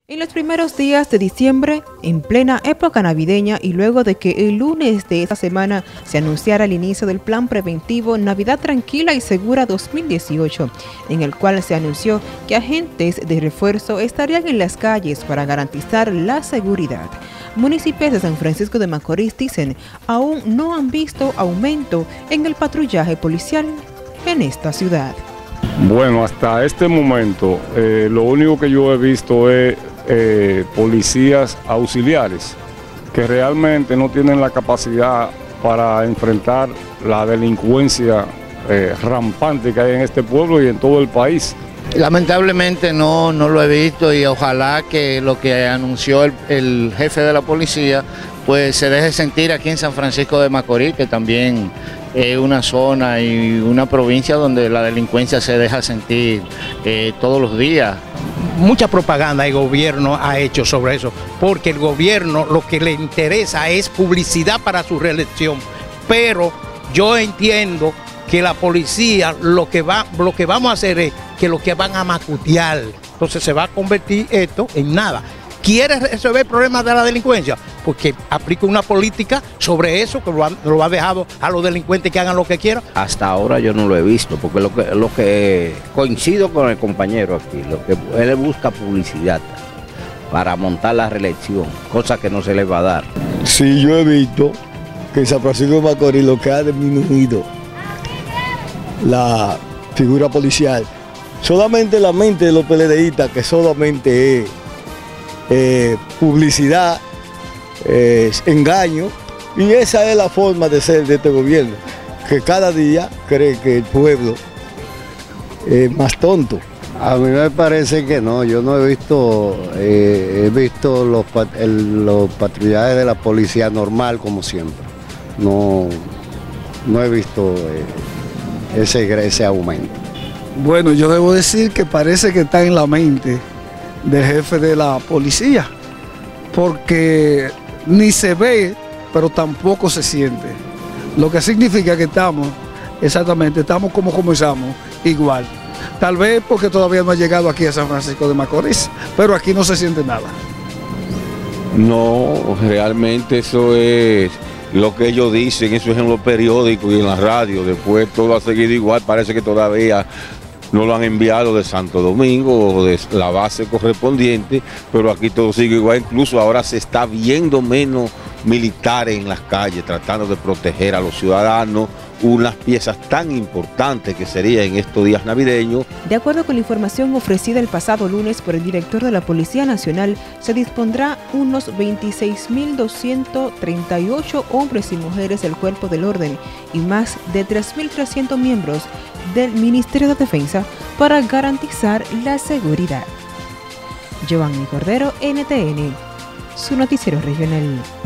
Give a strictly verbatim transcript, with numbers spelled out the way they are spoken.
En los primeros días de diciembre, en plena época navideña y luego de que el lunes de esta semana se anunciara el inicio del Plan Preventivo Navidad Tranquila y Segura dos mil dieciocho, en el cual se anunció que agentes de refuerzo estarían en las calles para garantizar la seguridad. Municipios de San Francisco de Macorís dicen aún no han visto aumento en el patrullaje policial en esta ciudad. Bueno, hasta este momento eh, lo único que yo he visto es eh, policías auxiliares que realmente no tienen la capacidad para enfrentar la delincuencia eh, rampante que hay en este pueblo y en todo el país. Lamentablemente no, no lo he visto y ojalá que lo que anunció el, el jefe de la policía pues se deje sentir aquí en San Francisco de Macorís, que también es una zona y una provincia donde la delincuencia se deja sentir eh, todos los días. Mucha propaganda el gobierno ha hecho sobre eso, porque el gobierno lo que le interesa es publicidad para su reelección, pero yo entiendo que la policía lo que, va, lo que vamos a hacer es que lo que van a macutear, entonces se va a convertir esto en nada. ¿Quiere resolver problemas de la delincuencia? Porque aplica una política sobre eso que lo ha, lo ha dejado a los delincuentes que hagan lo que quieran. Hasta ahora yo no lo he visto, porque lo que, lo que coincido con el compañero aquí, lo que él busca publicidad para montar la reelección, cosa que no se le va a dar. Sí, yo he visto que en San Francisco de Macorís lo que ha disminuido la figura policial, solamente la mente de los PLDistas, que solamente es Eh, publicidad, eh, engaño, y esa es la forma de ser de este gobierno, que cada día cree que el pueblo es más tonto. A mí me parece que no, yo no he visto, eh, he visto los, el, los patrullajes de la policía normal como siempre, no, no he visto eh, ese, ese aumento. Bueno, yo debo decir que parece que está en la mente del jefe de la policía, porque ni se ve, pero tampoco se siente. Lo que significa que estamos, exactamente, estamos como comenzamos, igual. Tal vez porque todavía no ha llegado aquí a San Francisco de Macorís, pero aquí no se siente nada. No, realmente eso es lo que ellos dicen, eso es en los periódicos y en la radio. Después todo ha seguido igual, parece que todavía no lo han enviado de Santo Domingo o de la base correspondiente, pero aquí todo sigue igual. Incluso ahora se está viendo menos militares en las calles tratando de proteger a los ciudadanos, unas piezas tan importantes que sería en estos días navideños. De acuerdo con la información ofrecida el pasado lunes por el director de la Policía Nacional, se dispondrá unos veintiséis mil doscientos treinta y ocho hombres y mujeres del Cuerpo del Orden y más de tres mil trescientos miembros del Ministerio de Defensa para garantizar la seguridad. Giovanni Cordero, N T N, su noticiero regional.